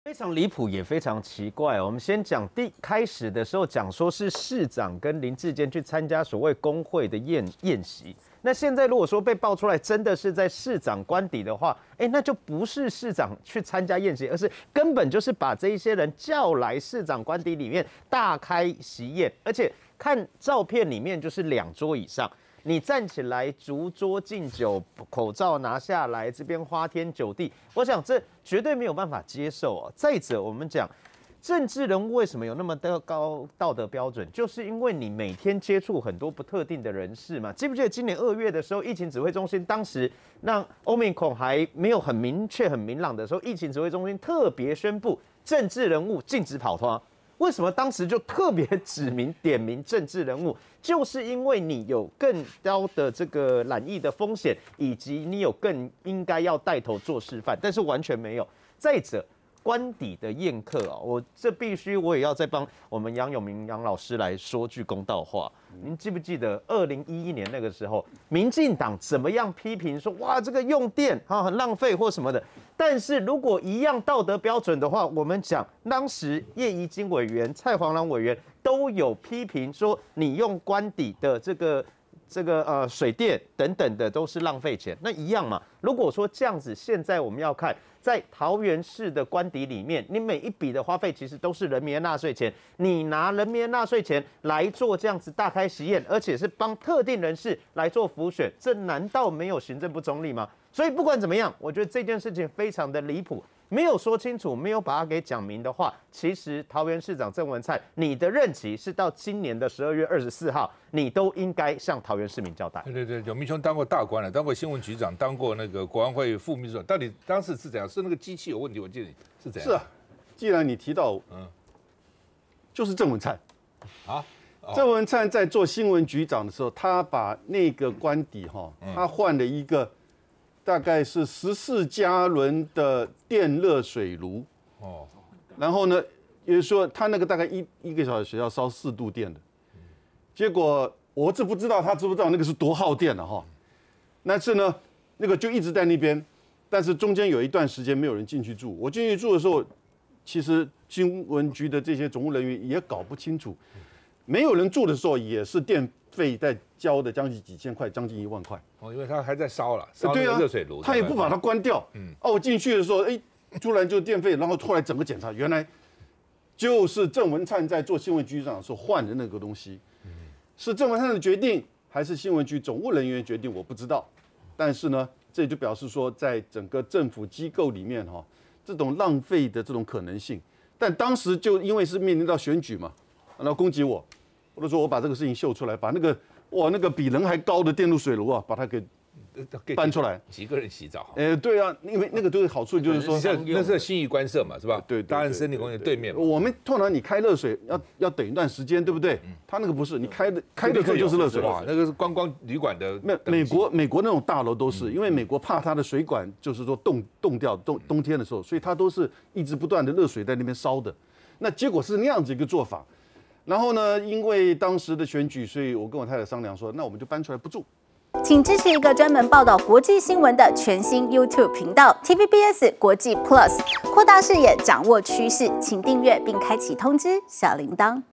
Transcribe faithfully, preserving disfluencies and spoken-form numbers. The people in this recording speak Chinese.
非常离谱，也非常奇怪。我们先讲第开始的时候讲说是市长跟林智坚去参加所谓工会的宴宴席。那现在如果说被爆出来真的是在市长官邸的话，哎，那就不是市长去参加宴席，而是根本就是把这一些人叫来市长官邸里面大开席宴，而且看照片里面就是两桌以上。你站起来逐桌敬酒，口罩拿下来，这边花天酒地，我想这绝对没有办法接受啊。再者，我们讲政治人物为什么有那么的高道德标准，就是因为你每天接触很多不特定的人士嘛。记不记得今年二月的时候，疫情指挥中心当时让 Omicron 还没有很明确、很明朗的时候，疫情指挥中心特别宣布政治人物禁止跑团。为什么当时就特别指明点名政治人物？就是因为你有更高的这个染疫的风险，以及你有更应该要带头做示范，但是完全没有。再者，官邸的宴客啊，我这必须我也要再帮我们杨永明杨老师来说句公道话。您记不记得二零一一年那个时候，民进党怎么样批评说哇这个用电啊很浪费或什么的？但是如果一样道德标准的话，我们讲当时叶宜津委员、蔡黄朗委员都有批评说，你用官邸的这个这个呃水电等等的都是浪费钱，那一样嘛。如果说这样子，现在我们要看在桃园市的官邸里面，你每一笔的花费其实都是人民的纳税钱，你拿人民的纳税钱来做这样子大开席宴，而且是帮特定人士来做辅选，这难道没有行政不中立吗？所以不管怎么样，我觉得这件事情非常的离谱，没有说清楚，没有把它给讲明的话，其实桃园市长郑文灿，你的任期是到今年的十二月二十四号，你都应该向桃园市民交代。 对对对，永明兄当过大官了，当过新闻局长，当过那个国安会副秘书长，到底当时是怎样？是那个机器有问题？我记得是怎样？ 是啊，既然你提到，嗯，就是郑文灿啊。 郑文灿在做新闻局长的时候，他把那个官邸哈，他换了一个大概是十四加仑的电热水炉哦，然后呢，也就是说他那个大概一一个小时要烧四度电的，结果我这不知道他知不知道那个是多耗电的哈，但是呢，那个就一直在那边，但是中间有一段时间没有人进去住，我进去住的时候，其实新闻局的这些总务人员也搞不清楚。没有人住的时候，也是电费在交的将近几千块，将近一万块。 哦，因为它还在烧了，烧那个热水炉， 他也不把它关掉。嗯，哦，我进去的时候，哎，突然就电费，然后后来整个检查，原来就是郑文灿在做新闻局长的时候换的那个东西。嗯，是郑文灿的决定，还是新闻局总务人员决定，我不知道。但是呢，这就表示说，在整个政府机构里面哈，这种浪费的这种可能性。但当时就因为是面临到选举嘛，然后攻击我。我就说，我把这个事情秀出来，把那个哇那个比人还高的电炉水炉啊，把它给搬出来。 几个人洗澡？ 哎，对啊，因为那个都是好处，就是说那是新义官舍嘛，是吧？ 对， 大安森林公园对面。 我们通常你开热水要要等一段时间，对不对？他那个不是，你开的开的时候就是热水。 哇，那个是观光旅馆的。 美美国美国那种大楼都是，因为美国怕它的水管就是说冻冻掉，冬冬天的时候，所以它都是一直不断的热水在那边烧的。那结果是那样子一个做法。然后呢，因为当时的选举，所以我跟我太太商量说，那我们就搬出来不住。 请支持一个专门报道国际新闻的全新 YouTube 频道 T V B S 国际 Plus， 扩大视野，掌握趋势，请订阅并开启通知小铃铛。